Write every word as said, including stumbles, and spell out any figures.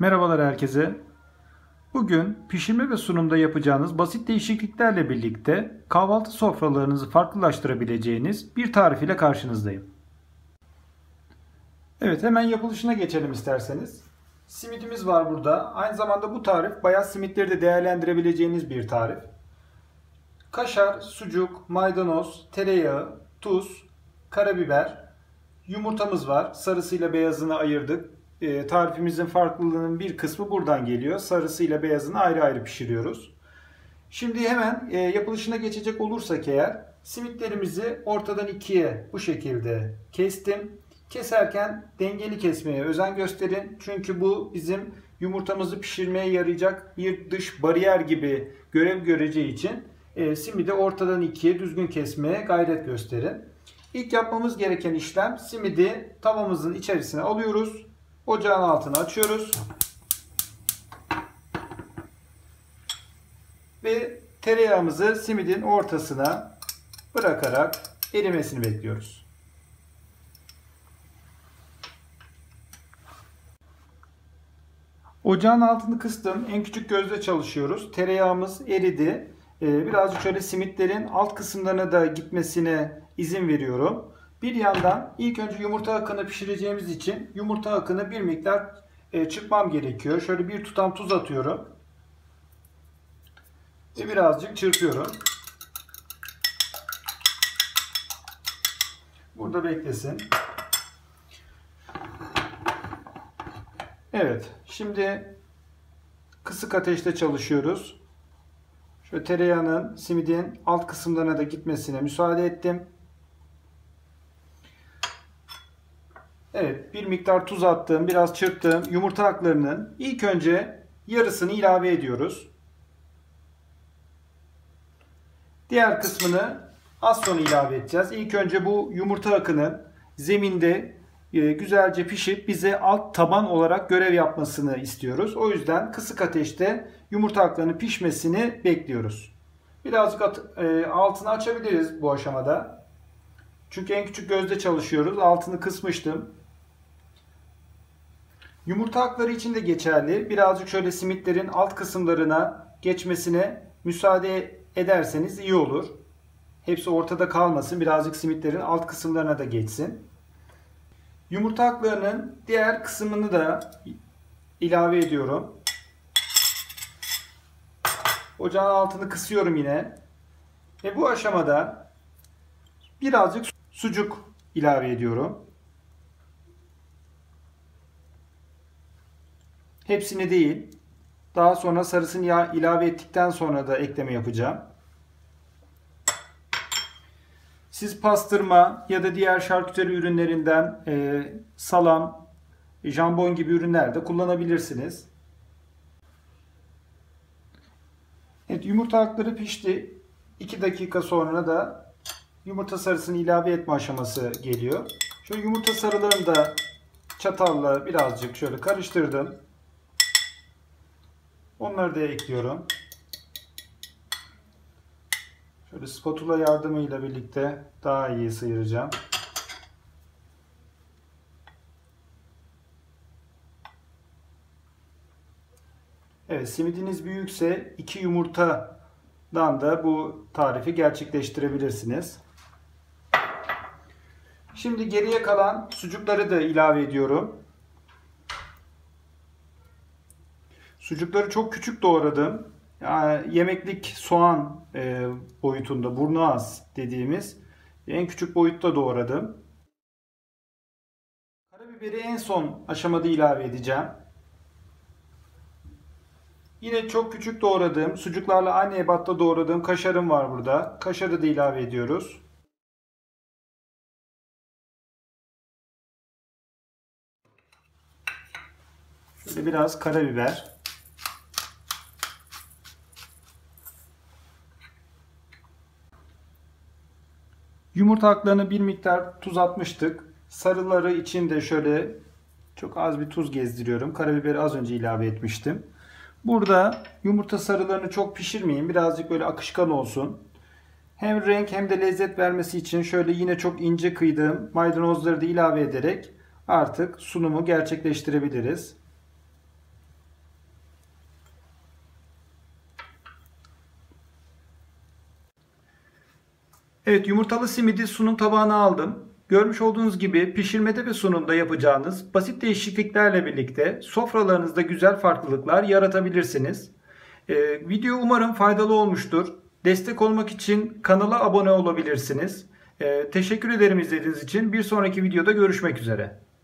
Merhabalar herkese. Bugün pişirme ve sunumda yapacağınız basit değişikliklerle birlikte kahvaltı sofralarınızı farklılaştırabileceğiniz bir tarif ile karşınızdayım. Evet, hemen yapılışına geçelim isterseniz. Simidimiz var burada. Aynı zamanda bu tarif beyaz simitleri de değerlendirebileceğiniz bir tarif. Kaşar, sucuk, maydanoz, tereyağı, tuz, karabiber, yumurtamız var. Sarısıyla beyazını ayırdık. E, tarifimizin farklılığının bir kısmı buradan geliyor. Sarısıyla beyazını ayrı ayrı pişiriyoruz. Şimdi hemen e, yapılışına geçecek olursak eğer, simitlerimizi ortadan ikiye bu şekilde kestim. Keserken dengeli kesmeye özen gösterin. Çünkü bu bizim yumurtamızı pişirmeye yarayacak bir dış bariyer gibi görev göreceği için e, simidi ortadan ikiye düzgün kesmeye gayret gösterin. İlk yapmamız gereken işlem, simidi tavamızın içerisine alıyoruz. Ocağın altını açıyoruz. Ve tereyağımızı simidin ortasına bırakarak erimesini bekliyoruz. Ocağın altını kıstım. En küçük gözde çalışıyoruz. Tereyağımız eridi. Birazcık şöyle simitlerin alt kısımlarına da gitmesine izin veriyorum. Bir yandan ilk önce yumurta akını pişireceğimiz için yumurta akını bir miktar çırpmam gerekiyor. Şöyle bir tutam tuz atıyorum. Ve birazcık çırpıyorum. Burada beklesin. Evet. Şimdi kısık ateşte çalışıyoruz. Şöyle tereyağının simidin alt kısımlarına da gitmesine müsaade ettim. Evet, bir miktar tuz attım, biraz çırptım. Yumurta aklarının ilk önce yarısını ilave ediyoruz. Diğer kısmını az sonra ilave edeceğiz. İlk önce bu yumurta akının zeminde güzelce pişip bize alt taban olarak görev yapmasını istiyoruz. O yüzden kısık ateşte yumurta aklarının pişmesini bekliyoruz. Birazcık altını açabiliriz bu aşamada. Çünkü en küçük gözde çalışıyoruz. Altını kısmıştım. Yumurta akları için de geçerli. Birazcık şöyle simitlerin alt kısımlarına geçmesine müsaade ederseniz iyi olur. Hepsi ortada kalmasın. Birazcık simitlerin alt kısımlarına da geçsin. Yumurta aklarının diğer kısmını da ilave ediyorum. Ocağın altını kısıyorum yine. Ve bu aşamada birazcık sucuk ilave ediyorum. Hepsini değil. Daha sonra sarısını ilave ettikten sonra da ekleme yapacağım. Siz pastırma ya da diğer şarküteri ürünlerinden e, salam, jambon gibi ürünler de kullanabilirsiniz. Evet, yumurta akları pişti. iki dakika sonra da yumurta sarısını ilave etme aşaması geliyor. Şöyle yumurta sarılarını da çatalla birazcık şöyle karıştırdım. Onları da ekliyorum. Şöyle spatula yardımıyla birlikte daha iyi sıyıracağım. Evet, simidiniz büyükse iki yumurtadan da bu tarifi gerçekleştirebilirsiniz. Şimdi geriye kalan sucukları da ilave ediyorum. Sucukları çok küçük doğradım. Yani yemeklik soğan e, boyutunda, burnu az dediğimiz en küçük boyutta doğradım. Karabiberi en son aşamada ilave edeceğim. Yine çok küçük doğradığım, sucuklarla aynı ebatta doğradığım kaşarım var burada. Kaşarı da ilave ediyoruz. Şöyle biraz karabiber. Yumurta aklarına bir miktar tuz atmıştık. Sarıları için de şöyle çok az bir tuz gezdiriyorum. Karabiberi az önce ilave etmiştim. Burada yumurta sarılarını çok pişirmeyin. Birazcık böyle akışkan olsun. Hem renk hem de lezzet vermesi için şöyle yine çok ince kıydığım maydanozları da ilave ederek artık sunumu gerçekleştirebiliriz. Evet, yumurtalı simidi sunum tabağına aldım. Görmüş olduğunuz gibi pişirmede ve sunumda yapacağınız basit değişikliklerle birlikte sofralarınızda güzel farklılıklar yaratabilirsiniz. Ee, video umarım faydalı olmuştur. Destek olmak için kanala abone olabilirsiniz. Ee, teşekkür ederim izlediğiniz için. Bir sonraki videoda görüşmek üzere.